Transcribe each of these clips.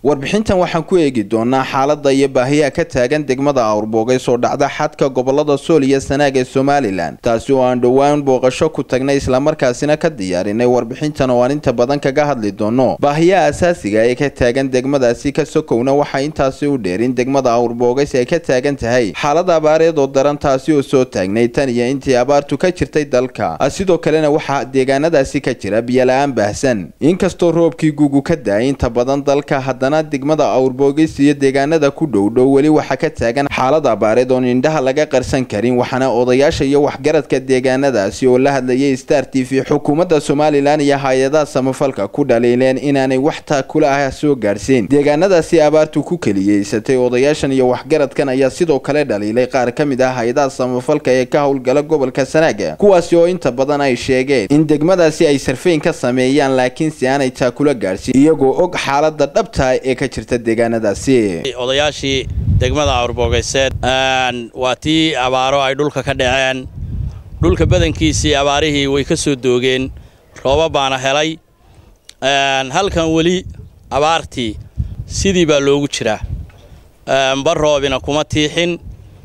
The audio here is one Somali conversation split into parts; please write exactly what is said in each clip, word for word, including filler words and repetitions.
warbixintan waxaan ku eegi doonaa xaaladda iyo baahiyaha ka taagan degmada Awrbogays oo dhacda xadka gobolada Sool iyo Sanaag ee Somaliland taasi oo aan dhawaan booqasho ku tagnay isla markaasina ka diyaarinay warbixintan oo aan inta badan kaga hadli doono baahiyaha asaasiga ee ka taagan degmadaasi ka sokowna waxa intaasi u dheerin degmada Awrbogays ay ka taagan tahay xaalad abaareed oo daran taasi oo soo taagnay tan iyo intii abaartu ka jirtay dalka sidoo kalena waxa deegaanadaasi ka jira biyo la'aan baahsan inkastoo roobkii gugu ka daay inta badan dalka hadana degmada Awrbogays iyo deegaanada ku dhow dhow wali waxa ka taagan xaalad abaareed oo indhaha laga qarsan karin waxana odayaasha iyo waxgaradka deegaanadaasi oo la hadlayay Star T V xukuumadda Somaliland iyo hay'adaha samafalka ku dhaleeleen inaanay wax taa kula ah soo gaarsiin deegaanadaasi abaartu ku kaliyeysatay odayaashan iyo waxgaradkan ayaa sidoo kale dhaleelay qaar ka mid ah hay'adaha samafalka ee ka howlgala gobolka Sanaag kuwaas oo inta badan ay sheegeen in degmadaasi ay sarfeyn ka sameeyaan laakiin si aanay taa kula gaarsiin iyagoo og xaaladda dhabta ee ka jirta deegaanadaasi odayaashii degmada Awrbogays aan waati abaaro ay dhulka ka dhaceen dhulka badankiisii abaarihii way ka soo doogeen roobab baana helay aan halkan wali abaartii sidii baa loogu jiraa aan bar roobina kuma tiixin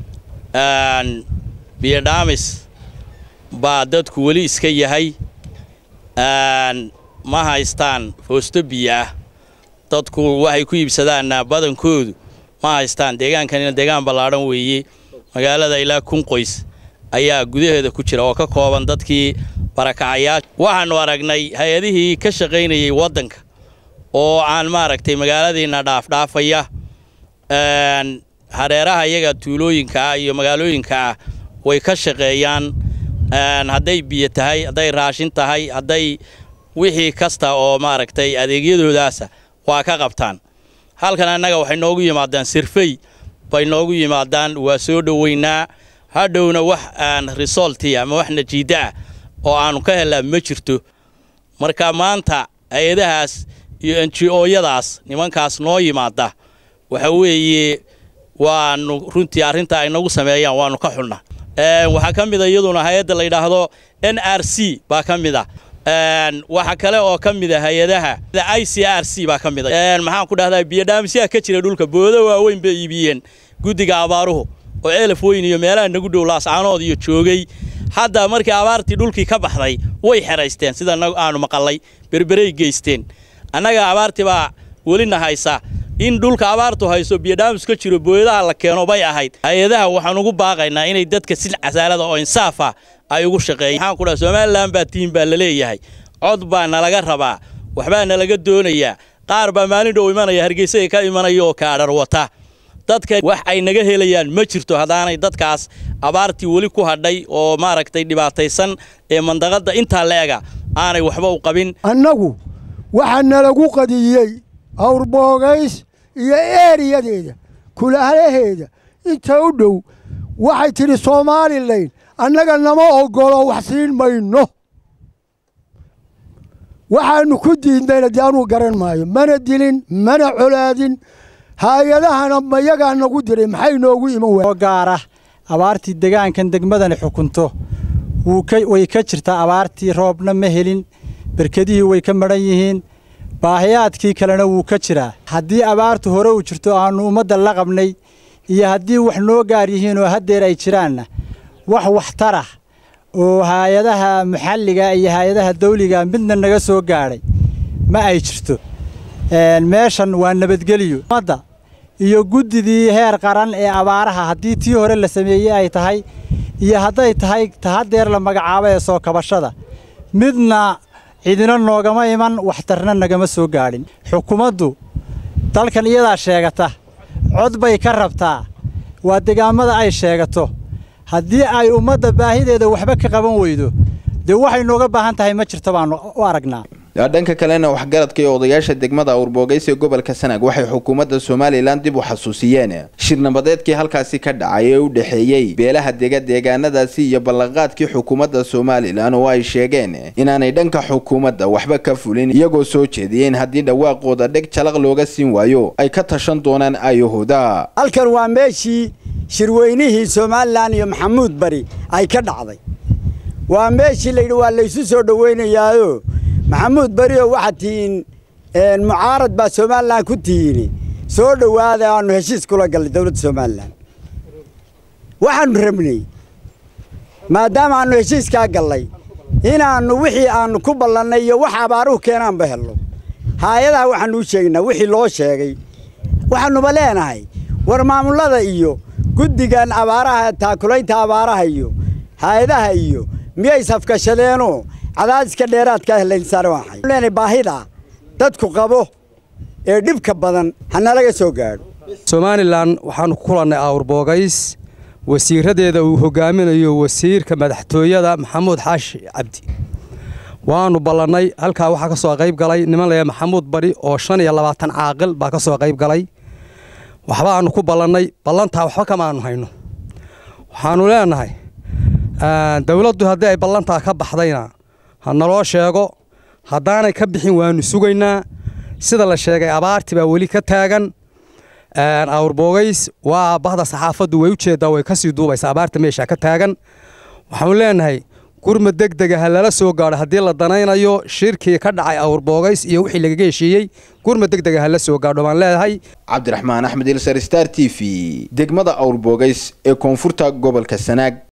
aan biyo dhaamis baa dadku wali iska yahay aan ma haystaan foosto biyo dadku waxay ku iibsadaan badankoodu ma haystaan deegaankan deegaan ballaaran weeye magaalada ilaa kun qoys ayaa gudaheeda ku jira oo ka kooban dadkii barakacayaasha waxaanu aragnay hay'adihii ka shaqeynayay wadanka oo aan maaragtay magaaladiina dhaaf dhaafaya een hareeraha iyaga tuulooyinka iyo magaalooyinka way ka shaqeeyaan een haday biyo tahay haday raashin tahay haday wixii kasta oo maaragtay adeegyadoodaas waa ka qabtaan halkan anaga waxay noogu yimaadaan sirfay bay noogu yimaadaan waa soo dhaweynaa hadhowna wax aan result ama wax natiija oo aanu ka helaa ma jirto marka maanta hay'adahaas iyo N G O-yadaas nimankaas noo yimaada waxa weeye waanu runtii arinta ay nagu sameeyaan waanu ka xulnaa ee waxa kamid ah iyaduna hay'adda la yiraahdo N R C baa kamid ah een waxa kale oo kamid ah hay'adaha I C R C baa kamid ah een maxaan ku dhahdaa biyo dhaamsiga ka jira dhulka boodo waaweyn bay iibiyeen gudiga abaaruhu oo elf weyn iyo meelaha nagu dhow laascaanood iyo joogay hadda markii abaartii dhulkii ka baxday way xiraysteen sida aanu maqalay berberay geysteen anaga abaartii baa wali nahaysa in dhulka abaartu hayso biyo dhaamis ka jiro booyadaha la keeno bay ahayd hay'adaha waxaan ugu baaqaynaa inay dadka si casaalada oo insaaf ah ay ugu shaqeeyaan waxaan ku dhahay Somaliland baa tiin baa la leeyahay cod baa nalaga rabaa waxba nalaga doonayaa qaar baa maalin dhow imanaya Hargeysa ka imanayo ka adar wata dadka wax ay naga helayaan ma jirto hadaanay dadkaas abaartii wali ku hadhay oo maaragtay dhibaataysan ee mandaqada inta leega aanay waxba u qabin annagu waxa nalagu qadiyay Awrbogays iyo eeriyadeeda kulaalaheeda inta u dhow waxay tiri Somaliland annaga nama ogolo wax siin mayno waxaanu ku diidnay daanu garan maayo mana dilin mana colaadin hay'adahana mayaga nagu diray maxay noogu iman waa gaar ah abaartii deegaankan degmadan xukunto wuu ka way ka jirtaa abaartii roobna ma helin barkadii way ka maran yihiin baahiyaadkii kalena wuu ka jiraa haddii abaartu hore u jirto aanu umada la qabnay iyo haddii wax noo gaar yihiin oo hadeer ay jiraan wax waxtar ah oo hay'adaha maxalliga iyo hay'adaha dawliga midna naga soo gaaray ma ay jirto een meeshan waa nabadgeliyo umada iyo gudidii heer qaran ee abaaraha haddii tii hore la sameeyay ay tahay iyo haday tahay tahadeer la magacaabay ee soo kabashada midna cidina noogama iman waxtarna nagama soo gaarin xukuumaddu dalkan iyada sheegata cod bay ka rabtaa waa deegaamada ay sheegato haddii ay umada baahideeda waxba ka qaban weydo de waxay nooga baahan tahay ma jirto baan u aragnaa dhanka kalena waxgaradka iyo odayaasha degmada Awrbogays ee gobolka Sanaag waxay xukuumadda Somaliland dib u xasuusiyeen shirnabadeedkii halkaasi ka dhacay ee u dhaxeeyay beelaha deegaanadaasi iyo ballanqaadkii xukuumadda Somaliland oo ay sheegeen inaanay dhanka xukuumadda waxba ka fulin iyagoo soo jeediyeen haddii dhawaaqooda dhig jalaq looga siin waayo ay ka tashan doonaan ayahooda halkan waa meeshii shirweynihii Somaliland iyo Maxamuud Bari ay ka dhacday waa meeshii la yidhi waa la isu soo dhaweynayaa محمود بريو وحتين mucaarad baa Soomaaliland ku tiini soo dhawaada aanu heshiis kula galay dawladda Soomaaliland waxaan rabnay maadaama aanu heshiis ka galay inaanu wixii aanu ku ballanay iyo wax abaaruhu keenaan ba helno hay'adaha waxaan u sheegnaa wixii loo sheegay waxaanu baleenahay war maamulada iyo guddigan abaaraha taakulaynta abaaraha iyo hay'adaha iyo miyay safkashadeeno cadaadiska dheeraadka heleen sarwaxay leenay baahida dadku qabo ee dhibka badan hana laga soo gaadho Soomaaliland waxaan ku kulannay Awrbogays wasiiradeeda uu hogaaminayo wasiirka madaxtooyada Maxamuud Xaashi Cabdi waanu ballanay halka waxa ka soo qayb galay niman leeyahay Maxamuud Bari oo shan iyo labaatan caaqil baa ka soo qayb galay waxba aanu ku ballanay ballanta waxba kama aanu hayno waxaanu leenahay dawladdu haddii ay ballanta ka baxdayna hana loo sheego haddaanay ka bixin waanu sugaynaa sida la sheegay abaarti baa wali ka taagan Awrbogays waa bahda saxaafadu way u jeedaa way ka sii duubaysaa abaarta meesha ka taagan waxaanu leenahay gurmad degdeg ah lala soo gaaro haddii la danaynayo shirkii ka dhacay Awrbogays iyo wixii laga heshiiyay gurmad degdeg ah la soo gaaro baan leedahay Cabdiraxmaan Axmed Ilsar Star T V degmada Awrbogays ee koonfurta gobolka Sanaag.